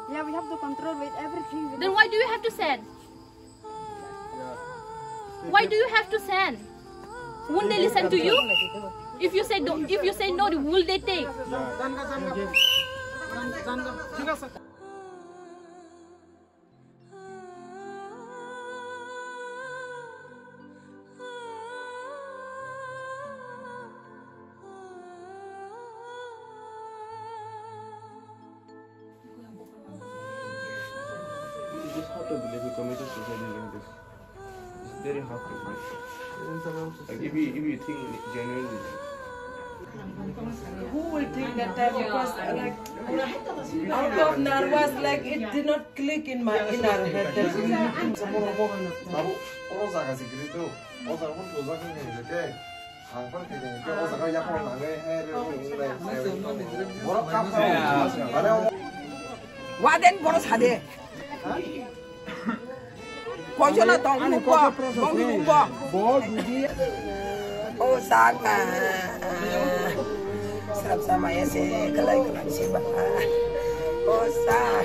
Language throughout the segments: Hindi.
Yeah, we have to control with everything. Then why do you have to send? Why do you have to send? Won't they listen to you? If you say no, will they take? It is hard to believe a committed society like this. It's very hard to believe. Like if you think genuinely. Who will think that time? Because like out of nervous, like it did not click in our head. Waden boros hade. Konjola tong lupa, tong lupa. Oh saka. Sama ya se kalai kalai se ba. Oh sa.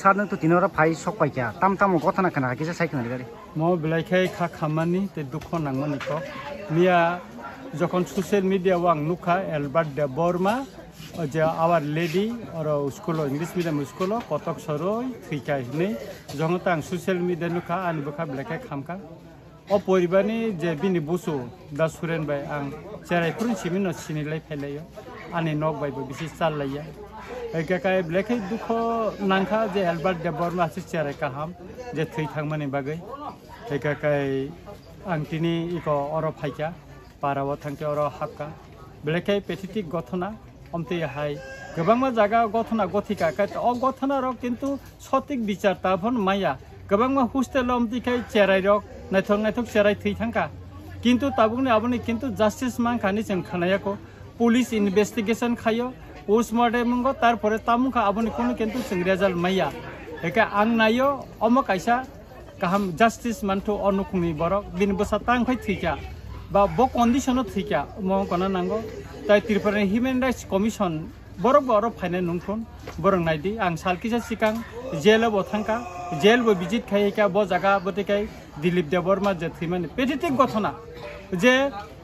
सार नों तो तीनों फाइ सक पाई क्या ताम ताम गथना खना किसे साइखना गाड़ी मो बिलाइखाय खा खामानि ते दुख नांगमनि को मिया जखन सोशल मीडिया वांग नुखा एलबार्ट डे बर्मा जे आवर लेडी और स्कूल इंग्लिश मीडियम स्कूल कतक सरय थैखाय नै जंगता आं सोशल मीडिया नुखा आनि बखा बिलाइखाय खामका ओ परिबारनि जे बिनि बुसु दा सुरेन बाय आं जेरायफोरनि सिमिन सिनिलाय फैलायो आनि नक बायबो बिसि चाललाया एकाकाय बिलाइखाय दुख नांखा जे एलबार्ट डे बर्मा से जेराय काहाम जे थै थांमानि बागै एकाकाय आं तिनि इको अर फाइका पाराव थांते अर हाक्का बिलाइखाय पेथिटिक गथना अमतेहाय गोबांमा जागा गथना गथिका अ गथना र किन्तु सटिक बिचार ताफन माया गोबांमा हस्टेल अमतिखाय चेराय रक नायथक नायथक चेराय थै थांका किन्तु ताबुगनि आबुनि किन्तु जस्टिस मांखानि जों खानायाको पुलिस इन्वेस्टिगेशन खायो पोस्टमार्टम मंगो तारपरे तामुखा आबुनि कोनो किन्तु जों रेजाल्ट माया एका आं नायो अमक आइसा गाहाम जस्टिस मानथु अनुखुनि बरक बिन बसा तांखाय थैका बा ब कन्डिशनाव थैका म कोना नांगो ताय त्रिपुरा ह्युमेन राइट्स कमिशन बरक बरक फाइनाल नुंथुन बरं नायदि आं सालकिसा सिकां जेल बथांका जेल बो विजिट खायका ब जागा बतेकाय दिलीप देबबर्मा जे थैमानि पेथिटिक गथना जे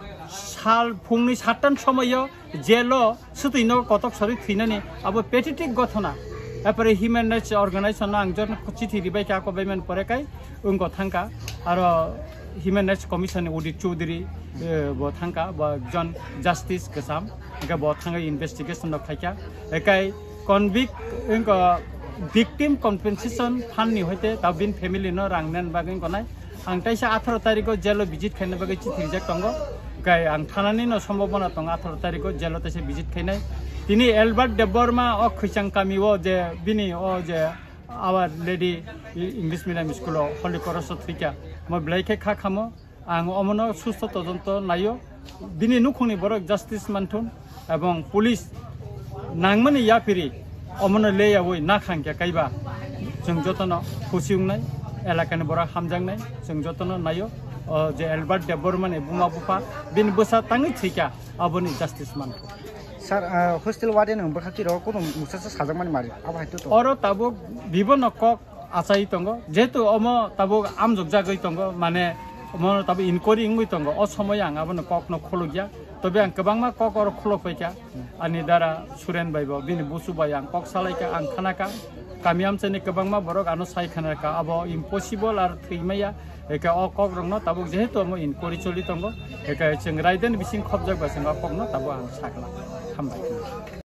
साल फुंनि 7टान समय जेल सुतैनो कतक सरि थैनानि अब पेथिटिक गथना एपरे ह्युमेन राइट्स अर्गानाइजेशन आंजन चिठी रिबाय का बेमान परेकाय उंगो थांका आरो human rights commission Udit Chaudhary ब थांका ब जन जस्टिस गसाम एका ब थांगा इन्वेस्टिगेशन न खायका एकाय कन्विक्ट उंगो विक्टिम कम्पेन्सेशन फान्ड नि होते ताबिन फेमिली न रांगनेन बागै गनाय आं ताइसा 18 तारिखो जेल विजिट खायनो बागै चिठी रिजेक्ट दंगो गाय आं थानानि न सम्भावना दं 18 तारिखो जेल ताइसा विजिट खायनाय तिनी एलबार्ट डे बर्मा अ खैसां कामिओ जे बिनि अ जे our lady English medium school हलि करस थैका म बिलाइखाय खा खामो आं अमनो सुस्थ तदन्त नायो बिनि नुखुनि बरक जस्टिस मानथुन एवं पुलिस नांगमनि याफिरि अमनो लेयावै ना खांख्या कायबा जों जतन खुसिउंनाय एलाकानि बरक हामजांनाय जों जतन नायो जे एलबार्ट डे बर्मानि बुमा बुफा बिन बोसा ताङै थैका अबनि जस्टिस मानथुन सर हस्टेल वार्डेन बखाति र कोनो मुसासा साजांमानि मारि आबाहायतो तो अरो ताबो बिबन कक आचाइ तंगो जेतु अम ताबो आम जगजा गई तंगो माने म ताबो इनक्वायरि इंगै तंगो अ समय आं आबन कक न खोलगिया तबे आं गोबांमा कक अर खोलफैका आनि दारा सुरेन बायबो बिनि बुसु बाय आं कक सालायका आं खानाका कामियामचेनि गोबांमा बरक आनो सायखानाका अब इम्पसिबल आर थैमाया एका अ कक रंग ताबो जेहेतु म इनक्वायरि चलि तंगो एका जों रायदेन बिसिं खबजाक बासिं कक न ताबो आं साखला हामबाय।